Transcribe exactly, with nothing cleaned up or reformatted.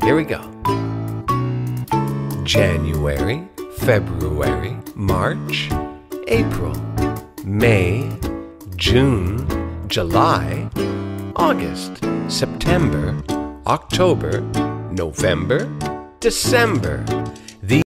Here we go. January, February, March, April, May, June, July, August, September, October, November, December.